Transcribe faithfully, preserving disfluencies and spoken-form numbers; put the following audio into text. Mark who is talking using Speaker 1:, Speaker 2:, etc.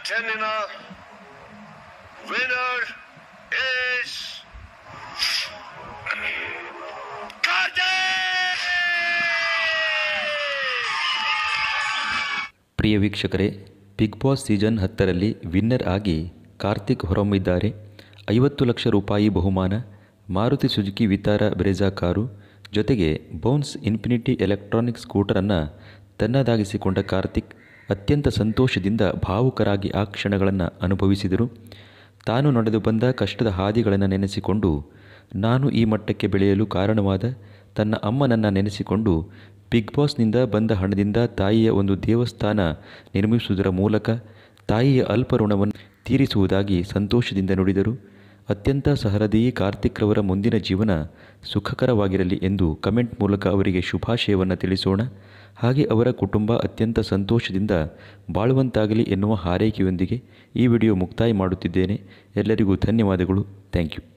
Speaker 1: ಟೆನ್ನಿನ winner is
Speaker 2: ಪ್ರಿಯ ವೀಕ್ಷಕರೇ, big boss season ಹತ್ತರಲ್ಲಿ ವಿನ್ನರ್ ಆಗಿ ಕಾರ್ತಿಕ್ ಹೊರಹೊಮ್ಮಿದ್ದಾರೆ. ಐವತ್ತು ಲಕ್ಷ ರೂಪಾಯಿ ಬಹುಮಾನ, Maruti Suzuki Vitara Brezza car ಜೊತೆಗೆ ಬೌನ್ಸ್ ಇನ್ಫಿನಿಟಿ ಎಲೆಕ್ಟ್ರಾನಿಕ್ ಸ್ಕೂಟರನ್ನು ತನ್ನದಾಗಿಸಿಕೊಂಡ ಕಾರ್ತಿಕ್ ಅತ್ಯಂತ ಸಂತೋಷದಿಂದ ಭಾವುಕರಾಗಿ ಆ ಕ್ಷಣಗಳನ್ನು ಅನುಭವಿಸಿದರು. ತಾನು ನಡೆದು ಬಂದ ಕಷ್ಟದ ಹಾದಿಗಳನ್ನು ನೆನೆಸಿಕೊಂಡು, ನಾನು ಈ ಮಟ್ಟಕ್ಕೆ ಬೆಳೆಯಲು ಕಾರಣವಾದ ತನ್ನ ಅಮ್ಮನನ್ನು ನೆನೆಸಿಕೊಂಡು ಬಿಗ್ ಬಾಸ್ನಿಂದ ಬಂದ ಹಣದಿಂದ ತಾಯಿಯ ಒಂದು ದೇವಸ್ಥಾನ ನಿರ್ಮಿಸುವುದರ ಮೂಲಕ ತಾಯಿಯ ಅಲ್ಪ ಋಣವನ್ನು ತೀರಿಸುವುದಾಗಿ ಸಂತೋಷದಿಂದ ನುಡಿದರು. ಅತ್ಯಂತ ಸಹೃದಯಿ ಕಾರ್ತಿಕ್ ರವರ ಮುಂದಿನ ಜೀವನ ಸುಖಕರವಾಗಿರಲಿ ಎಂದು ಕಮೆಂಟ್ ಮೂಲಕ ಅವರಿಗೆ ಶುಭಾಶಯವನ್ನು ತಿಳಿಸೋಣ. ಹಾಗೆ ಅವರ ಕುಟುಂಬ ಅತ್ಯಂತ ಸಂತೋಷದಿಂದ ಬಾಳುವಂತಾಗಲಿ ಎನ್ನುವ ಹಾರೈಕೆಯೊಂದಿಗೆ ಈ ವಿಡಿಯೋ ಮುಕ್ತಾಯ ಮಾಡುತ್ತಿದ್ದೇನೆ. ಎಲ್ಲರಿಗೂ ಧನ್ಯವಾದಗಳು. Thank you.